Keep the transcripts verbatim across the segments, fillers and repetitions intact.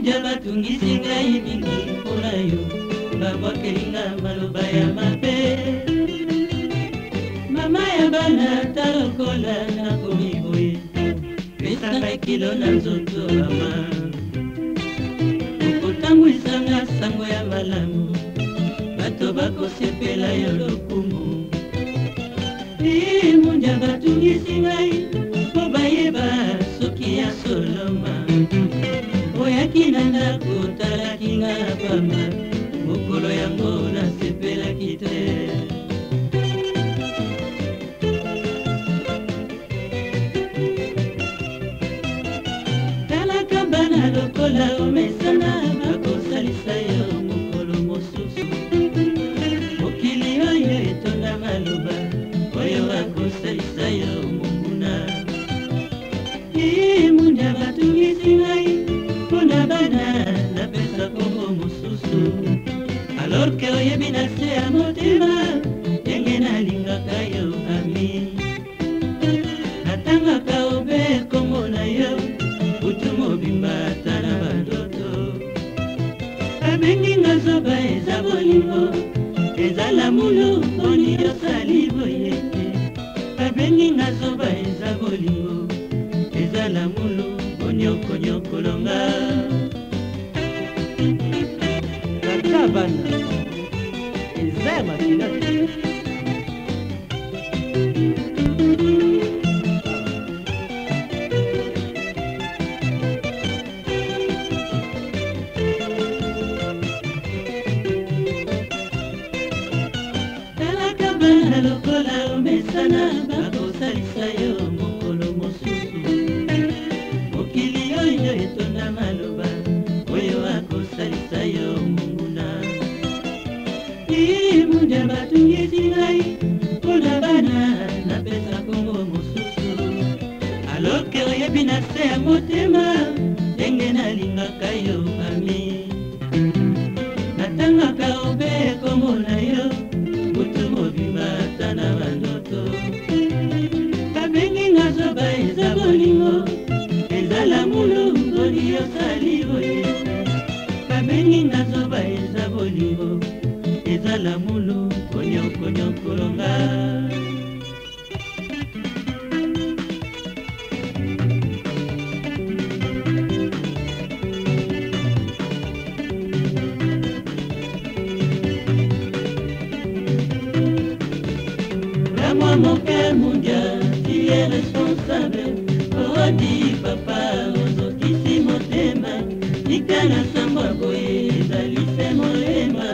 munja batungisi ngai mingi mpona yo babwakelinga maloba ya mabe mama ya bana ta lokola nakomi boye pesanga kilo na nzoto mama okotambwisanga sango ya malamu bato bakosepela yo lokumu munja batungisi ngai po bayeba soki ya soloma oyaki na ndako otalaki nga pamba mokolo yango nasepelaki te talaka bana lokola omesana bakosalisa yo mokolo mosusu mokili oyo etonda maloba oyo akosalisa yo monguna munja batungisi ngai mpona bana napesa kombo mosusu alors ke oyebi na se ya motema ndenge nalingaka yo ami natangaka obe kombo na yo butu mobimba ata na bandoto babengi nga zoba eza bolingo ezala mulu mponi yosali boye babengi nga zoba eza bolingo ezala mulu onyokonyokologa kaka bana eza ya makila talaka bana lokola omesana bakosalisa yo mokolo mosusu mokili oyo etonda maloba oyo akosalisa yo monguna munja batungisi ngai mpona bana napesa kongo mosusu aloke oyebi na se ya motema ndenge nalingaka yo ami natangaka obe kombo na yo butu mobima ata na bandoto babengi nga zoba eza bolingo ezala mulu mponi yosali boye babengi nga zoba eza bolingo ezala mulu konyokonyokolonga Moi mon cœur mondial, tu es responsable. Oh dis papa, ozokisi motema, nikana sambwa boye, zalise molema.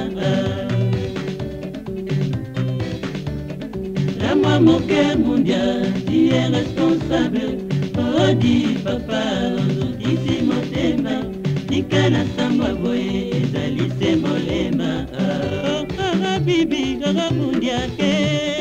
Moi mon cœur mondial, tu es responsable. Oh dis papa, ozokisi motema, nikana sambwa boye, zalise molema. Oh kara bibi, kara mondial ke.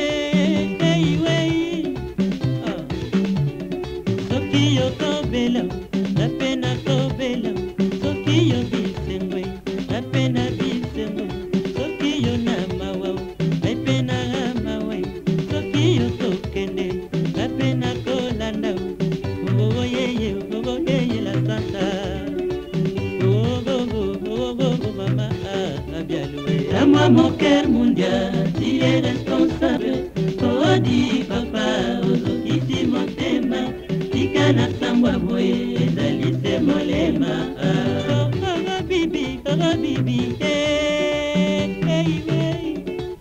La pena kobela, soki yo bisengwe, la pena bisengwe, soki yo na mawa, la pena mawa, soki yo tokende, la pena kolanda, oh yeye, oh yeye la santa, oh oh oh oh mama abialue. À moi mon cœur mondial, tu es responsable, oh dis papa, ozokisi motema. Tikana sambwa boye ezalise molema kaka bibi kaka bibi hey hey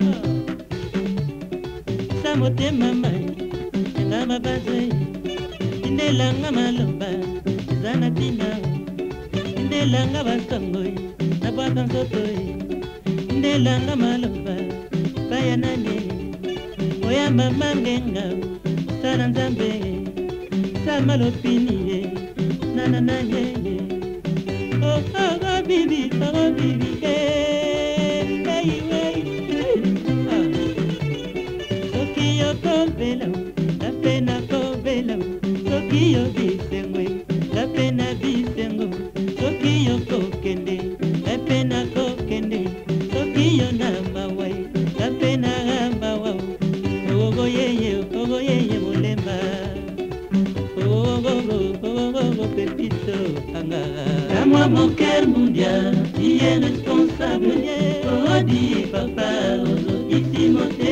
sa motema mai nga mabaze indelanga maloba zana tina indelanga basango na bwaka nzoto indelanga maloba baya nane oyamba mangenga sana nzambe malopini na na na ye oh oh bibi oh bibi hey hey soki yo kobela la pena kobela soki yo bisengwe la pena bisengo soki yo kokende la pena kokende soki yo na mawai la pena mawa oh yeye oh yeye molemba oh oh oh oh pépito anga. À moi mon cœur mondial, qui est responsable. Oh, dis papa, oh, ici mon